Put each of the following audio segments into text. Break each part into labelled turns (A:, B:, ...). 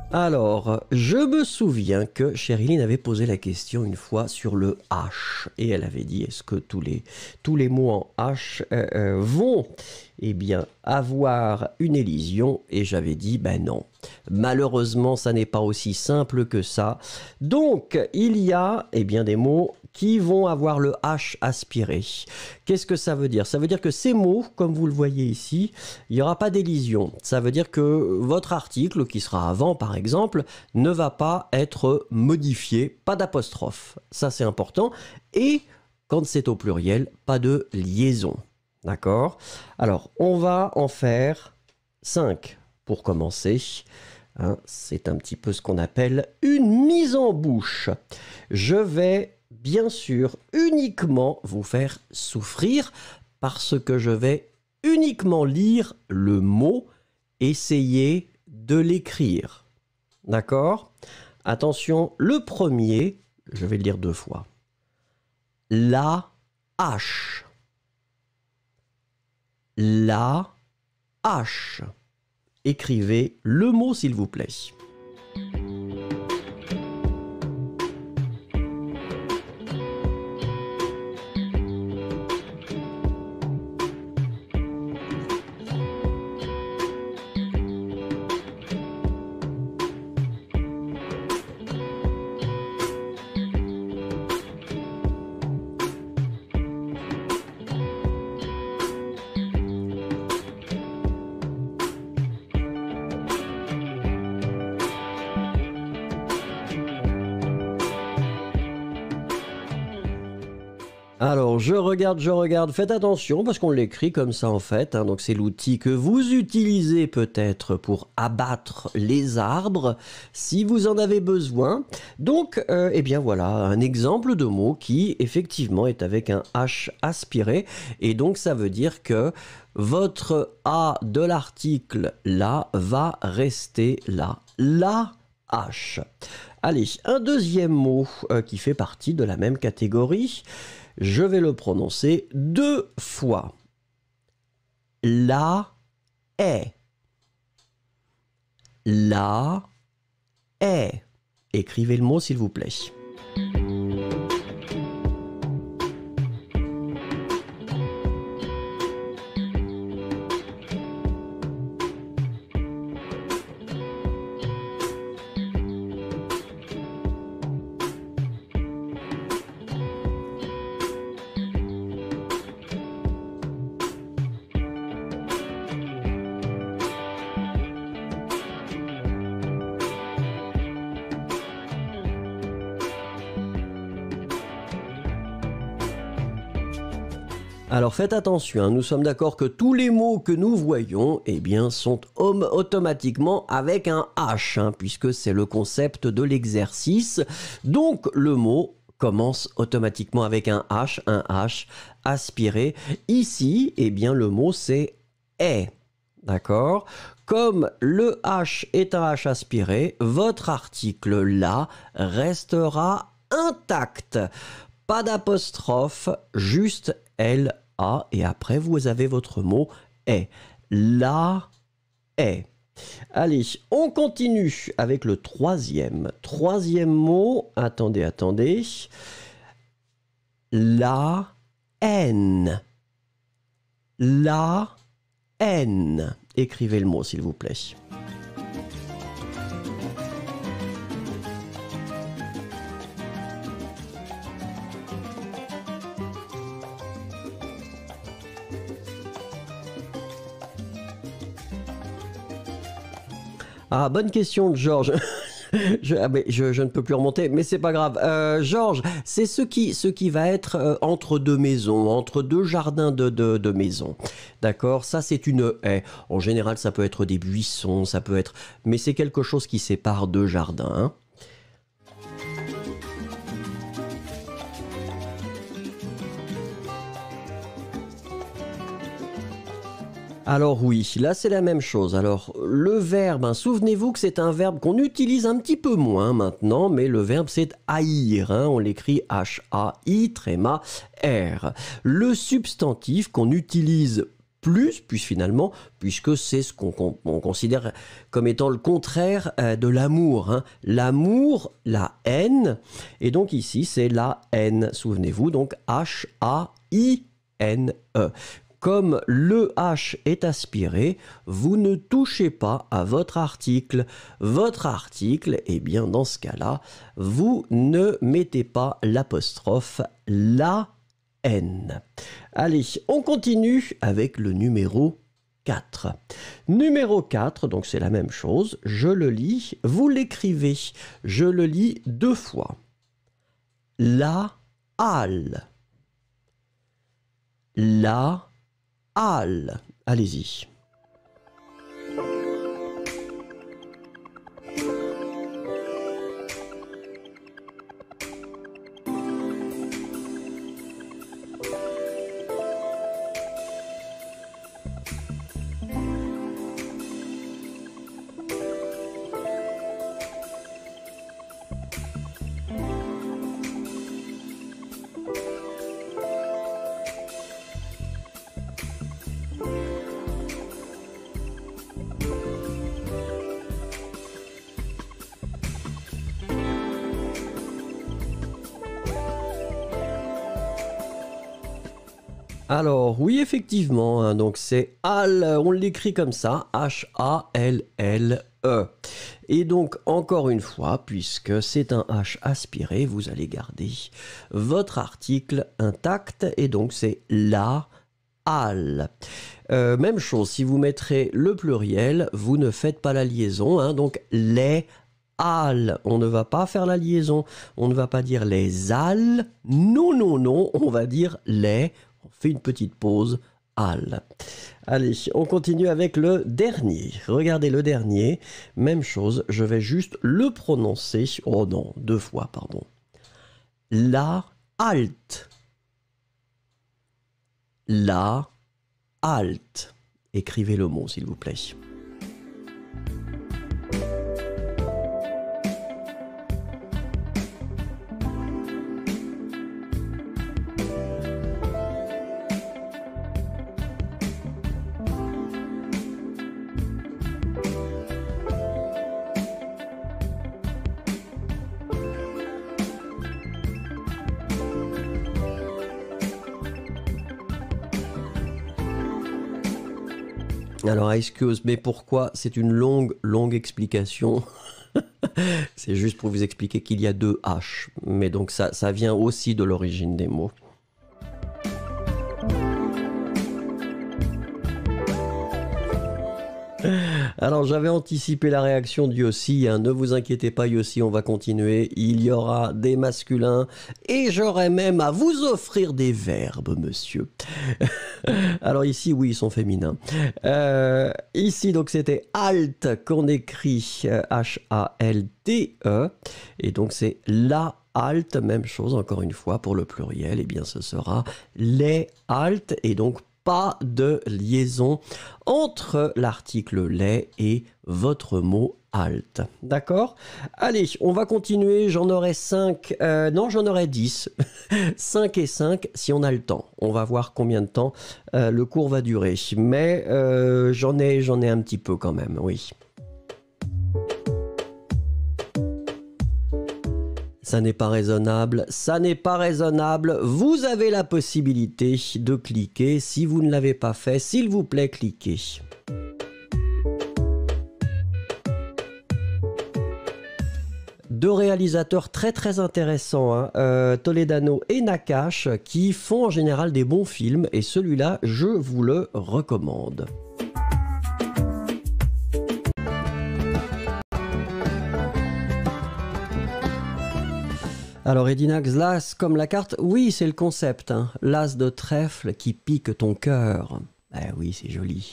A: Alors, je me souviens que Chériline avait posé la question une fois sur le H. Et elle avait dit, est-ce que tous les mots en H vont eh bien, avoir une élision? Et j'avais dit, ben non. Malheureusement, ça n'est pas aussi simple que ça. Donc, il y a eh bien, des mots qui vont avoir le H aspiré. Qu'est-ce que ça veut dire? Ça veut dire que ces mots, comme vous le voyez ici, il n'y aura pas d'élision. Ça veut dire que votre article, qui sera avant par exemple, ne va pas être modifié, pas d'apostrophe. Ça c'est important. Et quand c'est au pluriel, pas de liaison. D'accord? Alors, on va en faire 5 pour commencer. Hein, c'est un petit peu ce qu'on appelle une mise en bouche. Je vais bien sûr uniquement vous faire souffrir parce que je vais uniquement lire le mot, essayer de l'écrire. D'accord? Attention, le premier, je vais le lire 2 fois. La hache. La hache. Écrivez le mot s'il vous plaît. Alors, je regarde, faites attention parce qu'on l'écrit comme ça en fait, hein, donc c'est l'outil que vous utilisez peut-être pour abattre les arbres si vous en avez besoin. Donc, eh bien voilà, un exemple de mot qui effectivement est avec un H aspiré et donc ça veut dire que votre A de l'article là va rester là. La H. Allez, un deuxième mot qui fait partie de la même catégorie. Je vais le prononcer 2 fois. La est. La est. Écrivez le mot s'il vous plaît. Alors faites attention, hein, nous sommes d'accord que tous les mots que nous voyons eh bien, sont automatiquement avec un H, hein, puisque c'est le concept de l'exercice. Donc le mot commence automatiquement avec un H aspiré. Ici, eh bien, le mot c'est est. D'accord? Comme le H est un H aspiré, votre article là restera intact. Pas d'apostrophe, juste L-A et après vous avez votre mot est. La est. Allez, on continue avec le troisième. Troisième mot, attendez. La haine. La haine. Écrivez le mot s'il vous plaît. Ah, bonne question de Georges. Je ne peux plus remonter, mais c'est pas grave. Georges, c'est ce qui va être entre deux maisons, entre deux jardins de maisons. D'accord? Ça, c'est une haie. En général, ça peut être des buissons, ça peut être... Mais c'est quelque chose qui sépare deux jardins, hein. Alors oui, là c'est la même chose. Alors le verbe, hein, souvenez-vous que c'est un verbe qu'on utilise un petit peu moins maintenant, mais le verbe c'est haïr, hein, on l'écrit H-A-I, tréma, R. Le substantif qu'on utilise plus, puisque c'est ce qu'on considère comme étant le contraire de l'amour. Hein. L'amour, la haine, et donc ici c'est la haine, souvenez-vous, donc H-A-I-N-E. Comme le H est aspiré, vous ne touchez pas à votre article. Votre article, eh bien dans ce cas-là, vous ne mettez pas l'apostrophe la N. Allez, on continue avec le numéro 4. Numéro 4, donc c'est la même chose, je le lis, vous l'écrivez, je le lis 2 fois. La halle. La halle. Allez-y. Alors, oui, effectivement, hein, donc c'est Hall, on l'écrit comme ça, H-A-L-L-E. Et donc, encore une fois, puisque c'est un H aspiré, vous allez garder votre article intact, et donc c'est la halle. Même chose, si vous mettrez le pluriel, vous ne faites pas la liaison, hein, donc les halles. On ne va pas faire la liaison, on ne va pas dire les halles, non, non, non, on va dire les. On fait une petite pause. Al. Allez, on continue avec le dernier. Regardez le dernier. Même chose, je vais juste le prononcer. Oh non, 2 fois, pardon. La halte. La halte. Écrivez le mot, s'il vous plaît. Alors, excuse, mais pourquoi? C'est une longue explication. C'est juste pour vous expliquer qu'il y a 2 H. Mais donc, ça vient aussi de l'origine des mots. Alors, j'avais anticipé la réaction de Yossi, hein. Ne vous inquiétez pas Yossi, on va continuer. Il y aura des masculins et j'aurai même à vous offrir des verbes, monsieur. Alors ici, oui, ils sont féminins. Ici, donc, c'était halt qu'on écrit H-A-L-T-E. Et donc, c'est la halte, même chose, encore une fois, pour le pluriel. Eh bien, ce sera les haltes. Et donc, pas de liaison entre l'article les et votre mot halte. D'accord? Allez, on va continuer. J'en aurai 5. Non, j'en aurai 10. 5 et 5 si on a le temps. On va voir combien de temps le cours va durer. Mais j'en ai un petit peu quand même, oui. Ça n'est pas raisonnable, ça n'est pas raisonnable. Vous avez la possibilité de cliquer. Si vous ne l'avez pas fait, s'il vous plaît, cliquez. Deux réalisateurs très intéressants, hein, Toledano et Nakash, qui font en général des bons films. Et celui-là, je vous le recommande. Alors Edinax, l'as comme la carte, oui c'est le concept, hein. L'as de trèfle qui pique ton cœur. Eh oui, c'est joli.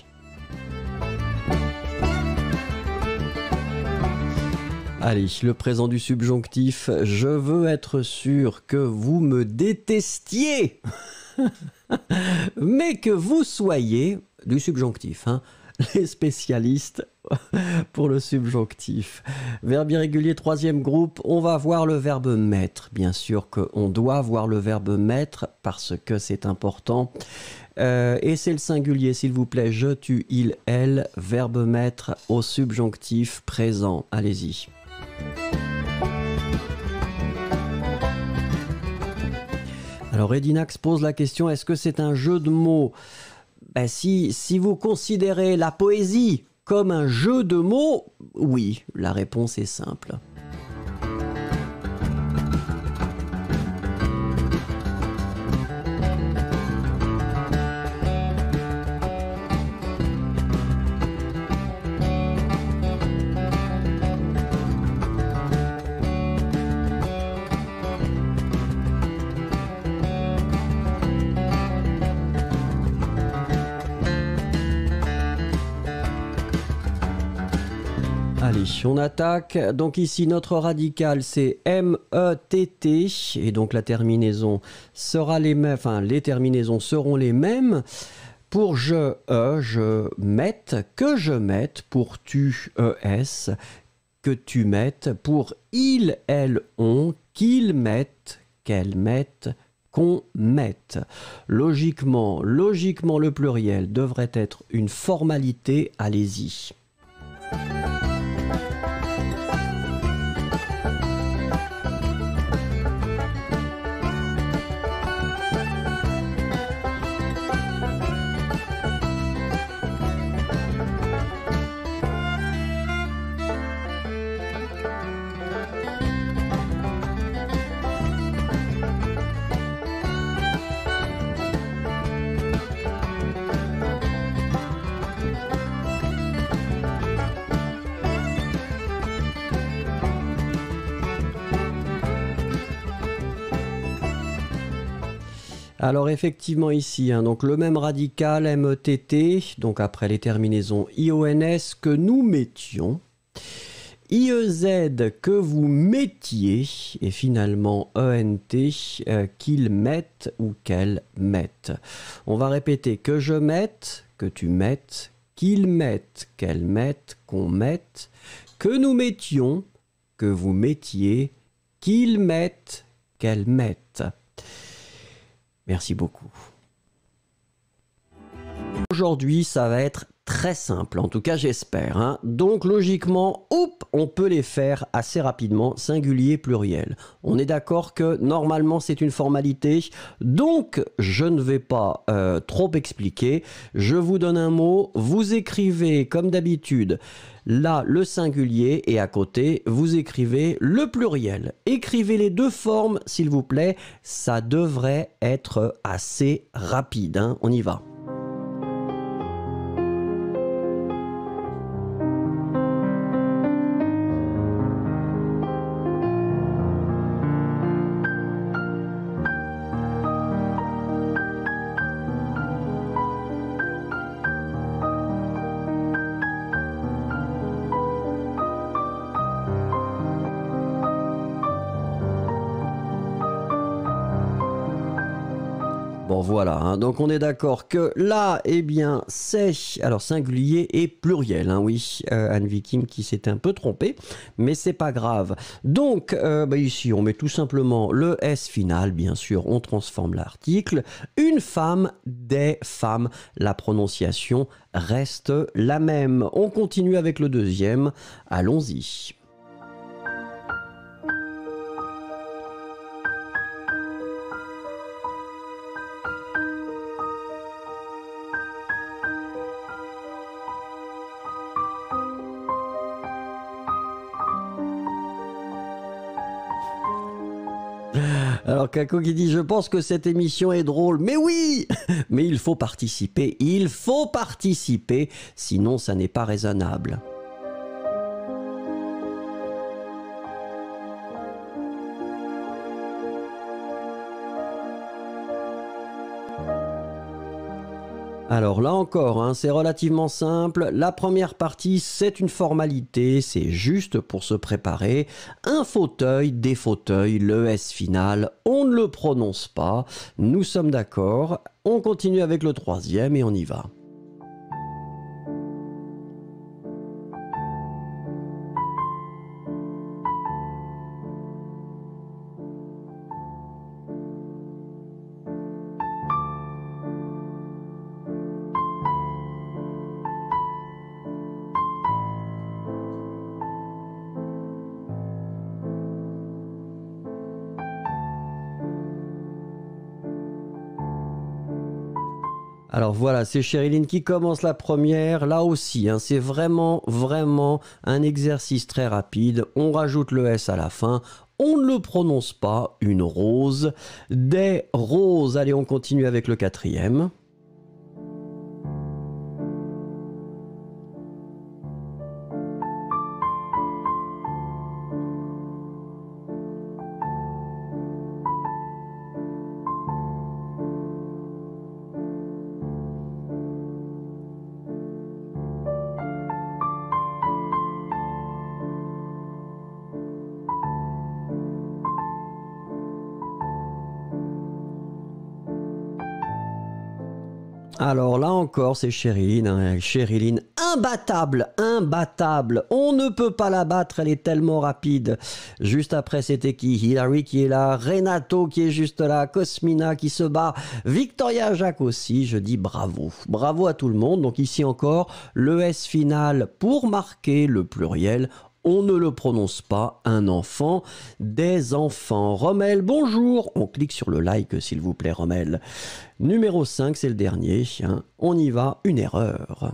A: Allez, le présent du subjonctif, je veux être sûr que vous me détestiez, mais que vous soyez du subjonctif, hein. Les spécialistes pour le subjonctif. Verbe irrégulier, 3e groupe, on va voir le verbe mettre. Bien sûr qu'on doit voir le verbe mettre parce que c'est important. Et c'est le singulier, s'il vous plaît. Je, tu, il, elle. Verbe mettre au subjonctif présent. Allez-y. Alors Edinax pose la question, est-ce que c'est un jeu de mots? Ben, si vous considérez la poésie comme un jeu de mots, oui, la réponse est simple. Allez, on attaque. Donc ici, notre radical, c'est M-E-T-T. Et donc la terminaison sera les mêmes. Enfin, les terminaisons seront les mêmes. Pour je mette, que je mette. Pour tu, E-S, que tu mettes. Pour il, elle, on, qu'ils mettent, qu'elles mettent, qu'on mette. Logiquement, le pluriel devrait être une formalité. Allez-y. Alors effectivement ici, donc le même radical METT, donc après les terminaisons IONS que nous mettions, IEZ que vous mettiez, et finalement ENT qu'ils mettent ou qu'elles mettent. On va répéter que je mette, que tu mettes, qu'ils mettent, qu'elles mettent, qu'on mette, que nous mettions, que vous mettiez, qu'ils mettent, qu'elles mettent. Merci beaucoup. Aujourd'hui, ça va être très simple, en tout cas j'espère. Donc logiquement, on peut les faire assez rapidement, singulier, pluriel. On est d'accord que normalement c'est une formalité, donc je ne vais pas trop expliquer. Je vous donne un mot, vous écrivez comme d'habitude là le singulier et à côté vous écrivez le pluriel. Écrivez les deux formes s'il vous plaît, ça devrait être assez rapide. On y va. Bon voilà, donc on est d'accord que là, eh bien, c'est alors singulier et pluriel, oui, Anne Kim qui s'était un peu trompée, mais c'est pas grave. Donc ici, on met tout simplement le S final, bien sûr, on transforme l'article. Une femme, des femmes, la prononciation reste la même. On continue avec le deuxième, allons-y. Alors Kako qui dit « Je pense que cette émission est drôle. » Mais oui. Mais il faut participer, sinon ça n'est pas raisonnable. Alors là encore, c'est relativement simple. La première partie, c'est une formalité, c'est juste pour se préparer. Un fauteuil, des fauteuils, le S final, on ne le prononce pas. Nous sommes d'accord. On continue avec le troisième et on y va. Alors voilà, c'est Chériline qui commence la première. Là aussi, hein, c'est vraiment, vraiment un exercice très rapide. On rajoute le S à la fin. On ne le prononce pas, une rose. Des roses. Allez, on continue avec le quatrième. Alors là encore, c'est Chériline, hein. Chériline, imbattable, imbattable. On ne peut pas la battre, elle est tellement rapide. Juste après, c'était qui? Hilary qui est là, Renato qui est juste là, Cosmina qui se bat, Victoria Jacques aussi. Je dis bravo. Bravo à tout le monde. Donc ici encore, le S final pour marquer le pluriel. On ne le prononce pas, un enfant, des enfants. Rommel, bonjour. On clique sur le like, s'il vous plaît, Rommel. Numéro 5, c'est le dernier. Hein. On y va, une erreur.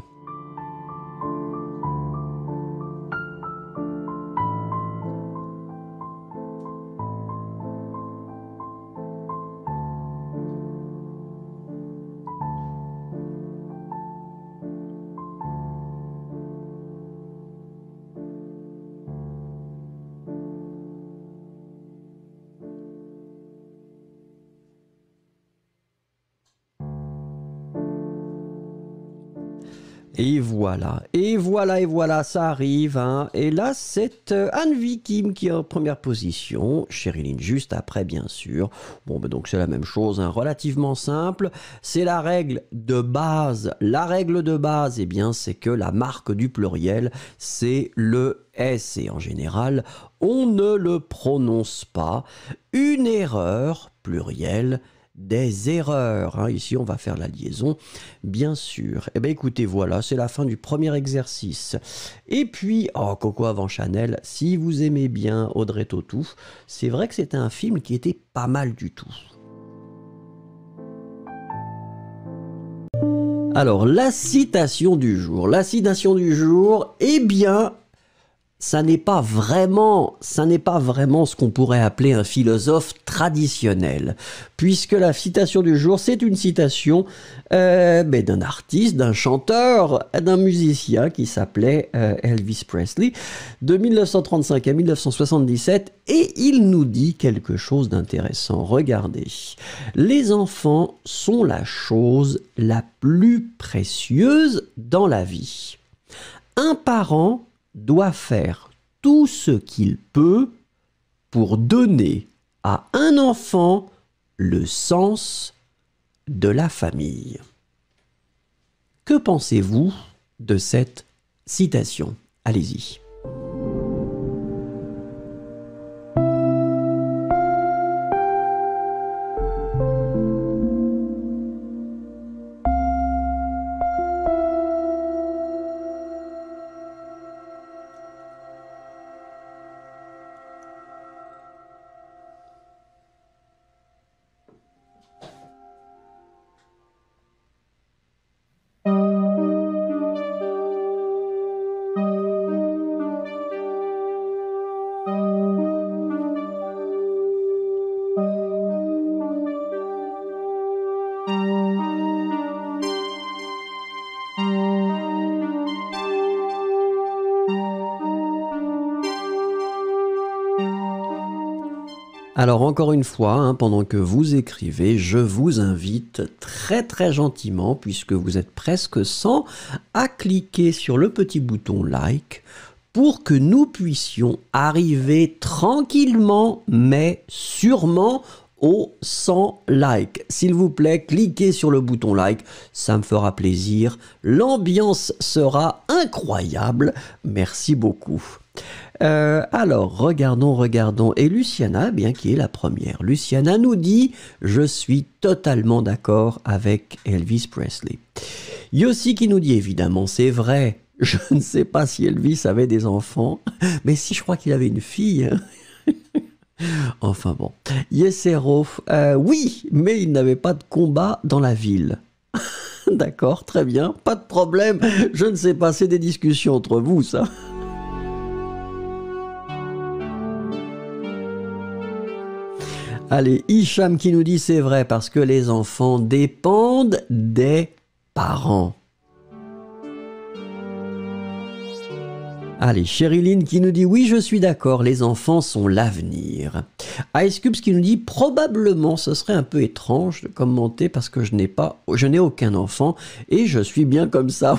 A: Et voilà, et voilà, et voilà, ça arrive. Hein. Et là, c'est Anne Kim qui est en première position. Chériline juste après, bien sûr. Bon, ben donc c'est la même chose, hein, relativement simple. C'est la règle de base. La règle de base, eh bien, c'est que la marque du pluriel, c'est le S. Et en général, on ne le prononce pas. Une erreur, pluriel, des erreurs. Hein. Ici, on va faire la liaison, bien sûr. Eh bien, écoutez, voilà, c'est la fin du premier exercice. Et puis, oh, Coco avant Chanel, si vous aimez bien Audrey Tautou, c'est vrai que c'était un film qui était pas mal du tout. Alors, la citation du jour. La citation du jour, eh bien, ça n'est pas vraiment ce qu'on pourrait appeler un philosophe traditionnel, puisque la citation du jour, c'est une citation d'un artiste, d'un chanteur, d'un musicien qui s'appelait Elvis Presley, de 1935 à 1977, et il nous dit quelque chose d'intéressant. Regardez, les enfants sont la chose la plus précieuse dans la vie. Un parent doit faire tout ce qu'il peut pour donner à un enfant le sens de la famille. Que pensez-vous de cette citation? Allez-y. Alors encore une fois, hein, pendant que vous écrivez, je vous invite très très gentiment, puisque vous êtes presque 100, à cliquer sur le petit bouton like pour que nous puissions arriver tranquillement mais sûrement aux 100 likes. S'il vous plaît, cliquez sur le bouton like, ça me fera plaisir. L'ambiance sera incroyable. Merci beaucoup. Alors, regardons. Et Luciana, bien qui est la première. Luciana nous dit « Je suis totalement d'accord avec Elvis Presley ». Yossi qui nous dit « Évidemment, c'est vrai. Je ne sais pas si Elvis avait des enfants, mais si, je crois qu'il avait une fille. » Enfin bon. Yesero, oui, mais il n'avait pas de combat dans la ville. D'accord, très bien, pas de problème. Je ne sais pas, c'est des discussions entre vous, ça. Allez, Hicham qui nous dit c'est vrai parce que les enfants dépendent des parents. Allez, Chériline qui nous dit oui, je suis d'accord, les enfants sont l'avenir. Ice Cubes qui nous dit probablement ce serait un peu étrange de commenter parce que je n'ai aucun enfant et je suis bien comme ça.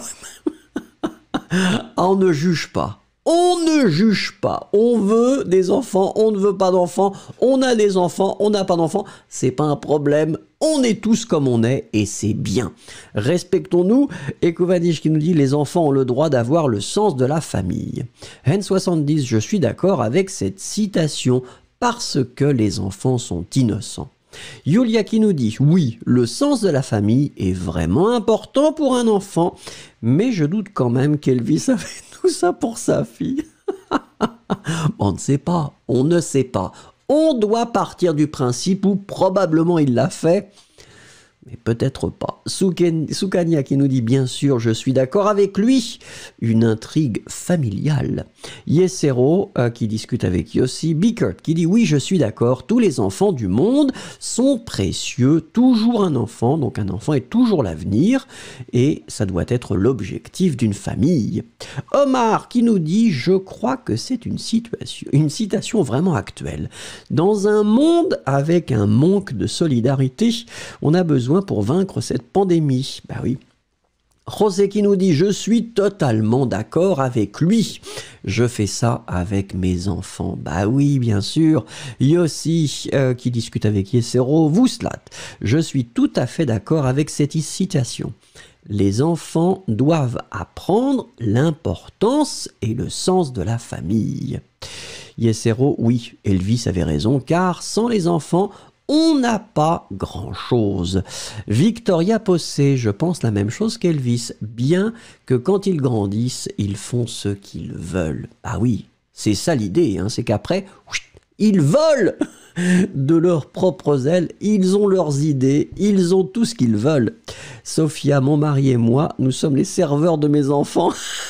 A: On ne juge pas. On ne juge pas. On veut des enfants, on ne veut pas d'enfants. On a des enfants, on n'a pas d'enfants. C'est pas un problème. On est tous comme on est et c'est bien. Respectons-nous. Et Kovanish qui nous dit les enfants ont le droit d'avoir le sens de la famille. N70, je suis d'accord avec cette citation parce que les enfants sont innocents. Yulia qui nous dit oui, le sens de la famille est vraiment important pour un enfant, mais je doute quand même qu'Elvis avait tout ça pour sa fille. On ne sait pas, on ne sait pas. On doit partir du principe où probablement il l'a fait, mais peut-être pas. Soukania qui nous dit bien sûr, je suis d'accord avec lui. Une intrigue familiale. Yesero qui discute avec Yossi. Bickert qui dit oui, je suis d'accord. Tous les enfants du monde sont précieux. Toujours un enfant, donc un enfant est toujours l'avenir. Et ça doit être l'objectif d'une famille. Omar qui nous dit je crois que c'est une citation vraiment actuelle. Dans un monde avec un manque de solidarité, on a besoin pour vaincre cette pandémie. Bah oui. José qui nous dit « Je suis totalement d'accord avec lui. Je fais ça avec mes enfants. » Bah oui, bien sûr. Yossi qui discute avec Yesero. Vouslat. Je suis tout à fait d'accord avec cette citation. Les enfants doivent apprendre l'importance et le sens de la famille. Yesero, oui, Elvis avait raison, car sans les enfants, on n'a pas grand-chose. Victoria Possé, je pense la même chose qu'Elvis, bien que quand ils grandissent, ils font ce qu'ils veulent. Ah oui, c'est ça l'idée, hein, c'est qu'après, ils volent de leurs propres ailes, ils ont leurs idées, ils ont tout ce qu'ils veulent. Sophia, mon mari et moi, nous sommes les serveurs de mes enfants.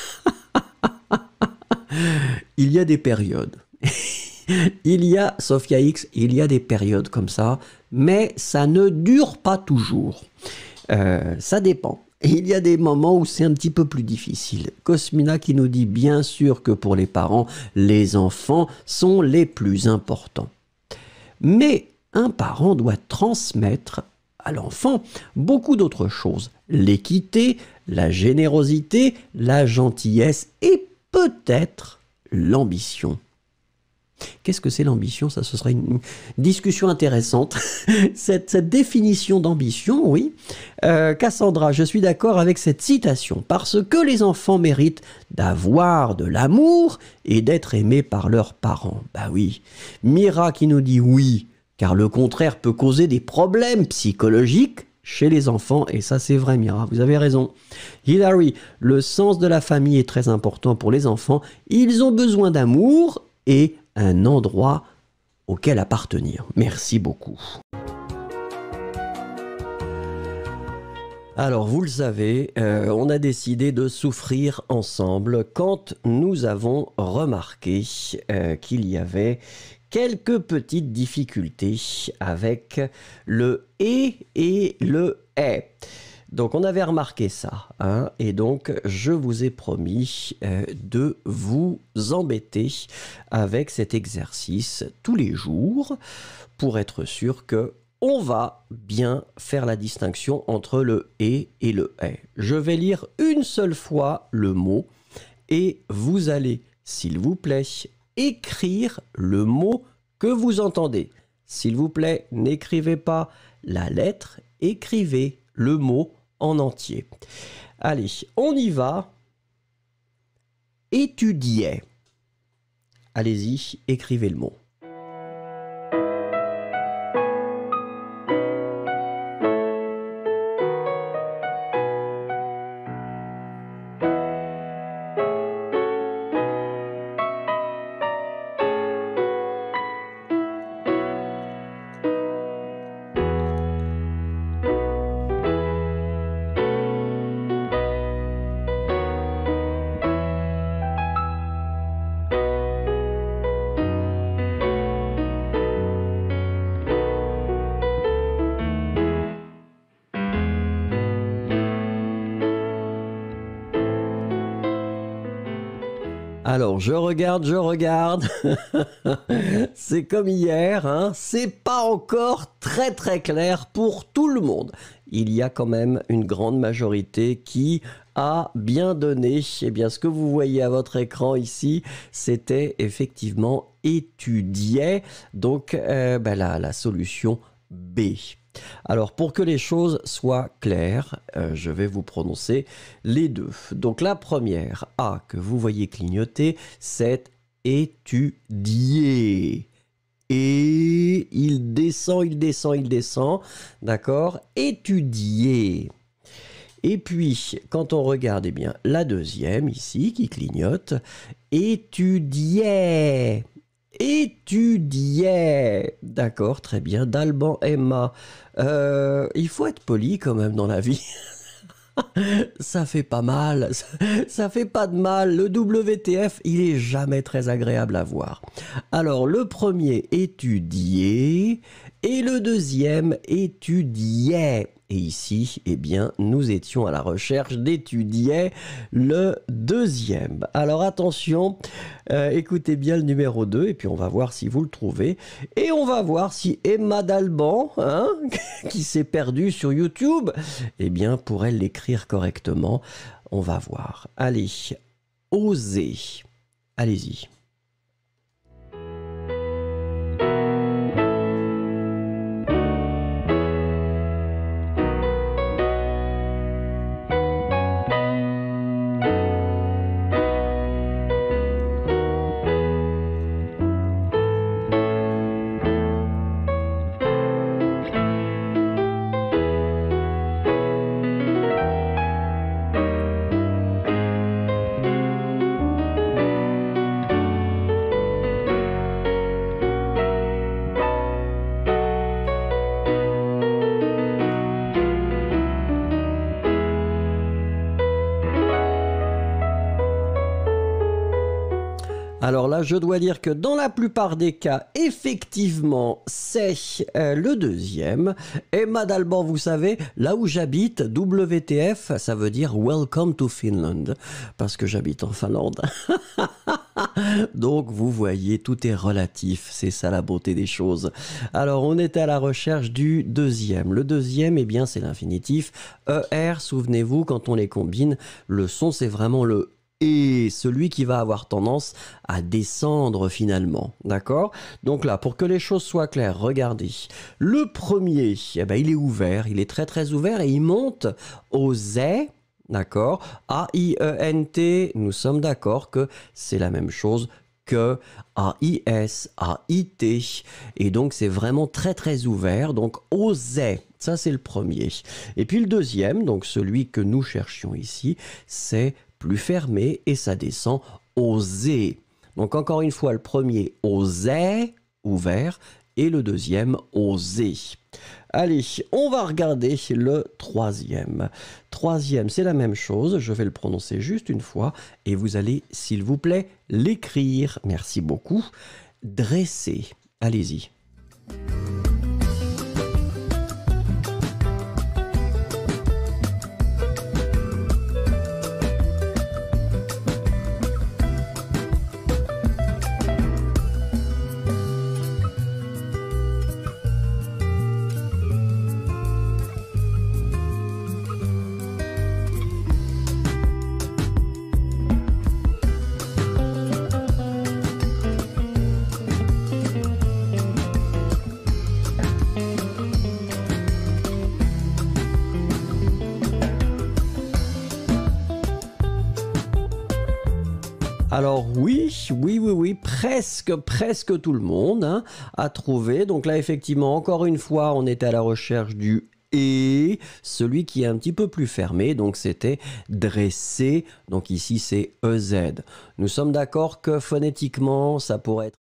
A: Il y a des périodes. Il y a, Sophia X, il y a des périodes comme ça, mais ça ne dure pas toujours. Ça dépend. Il y a des moments où c'est un petit peu plus difficile. Cosmina qui nous dit bien sûr que pour les parents, les enfants sont les plus importants. Mais un parent doit transmettre à l'enfant beaucoup d'autres choses. L'équité, la générosité, la gentillesse et peut-être l'ambition. Qu'est-ce que c'est l'ambition? Ça, ce serait une discussion intéressante. cette définition d'ambition, oui. Cassandra, je suis d'accord avec cette citation. Parce que les enfants méritent d'avoir de l'amour et d'être aimés par leurs parents. Bah oui. Mira qui nous dit oui, car le contraire peut causer des problèmes psychologiques chez les enfants, et ça c'est vrai Mira, vous avez raison. Hilary, le sens de la famille est très important pour les enfants. Ils ont besoin d'amour et un endroit auquel appartenir. Merci beaucoup. Alors, vous le savez, on a décidé de souffrir ensemble quand nous avons remarqué qu'il y avait quelques petites difficultés avec le « et le « est ». Donc, on avait remarqué ça, hein, et donc je vous ai promis de vous embêter avec cet exercice tous les jours pour être sûr que on va bien faire la distinction entre le « et le « est ». Je vais lire une seule fois le mot et vous allez, s'il vous plaît, écrire le mot que vous entendez. S'il vous plaît, n'écrivez pas la lettre, écrivez le mot en entier. Allez, on y va. Étudiait. Allez-y, écrivez le mot. Alors, je regarde, je regarde. C'est comme hier, hein. C'est pas encore très très clair pour tout le monde. Il y a quand même une grande majorité qui a bien donné. Eh bien, ce que vous voyez à votre écran ici, c'était effectivement étudiait. Donc, la solution B. Alors, pour que les choses soient claires, je vais vous prononcer les deux. Donc, la première A que vous voyez clignoter, c'est étudier. Et il descend, il descend, il descend. D'accord? Étudier. Et puis, quand on regarde, eh bien, la deuxième ici qui clignote, étudiait. Étudiait. D'accord, très bien. D'Alban Emma. Il faut être poli quand même dans la vie. Ça fait pas mal, ça fait pas de mal. Le WTF, il est jamais très agréable à voir. Alors, le premier, étudier, et le deuxième, étudiait. Et ici, eh bien, nous étions à la recherche d'étudier le deuxième. Alors attention, écoutez bien le numéro 2, et puis on va voir si vous le trouvez. Et on va voir si Emma d'Alban, hein, qui s'est perdue sur YouTube, eh bien, pourrait l'écrire correctement. On va voir. Allez, osez. Allez-y. Alors là, je dois dire que dans la plupart des cas, effectivement, c'est le deuxième. Emma d'Alban, vous savez, là où j'habite, WTF, ça veut dire Welcome to Finland, parce que j'habite en Finlande. Donc, vous voyez, tout est relatif, c'est ça la beauté des choses. Alors, on était à la recherche du deuxième. Le deuxième, eh bien, c'est l'infinitif. ER, souvenez-vous, quand on les combine, le son, c'est vraiment le et celui qui va avoir tendance à descendre finalement, d'accord? Donc là, pour que les choses soient claires, regardez. Le premier, eh ben, il est ouvert, il est très très ouvert et il monte au Z, d'accord? A-I-E-N-T, nous sommes d'accord que c'est la même chose que A-I-S, A-I-T. Et donc, c'est vraiment très très ouvert, donc au Z. Ça, c'est le premier. Et puis le deuxième, donc celui que nous cherchions ici, c'est plus fermé et ça descend au Z. Donc encore une fois, le premier au Z, ouvert, et le deuxième au Z. Allez, on va regarder le troisième. Troisième, c'est la même chose, je vais le prononcer juste une fois et vous allez, s'il vous plaît, l'écrire. Merci beaucoup. Dresser. Allez-y. Alors oui, presque tout le monde hein, a trouvé. Donc là, effectivement, encore une fois, on était à la recherche du et, celui qui est un petit peu plus fermé, donc c'était dresser. Donc ici, c'est EZ. Nous sommes d'accord que phonétiquement, ça pourrait être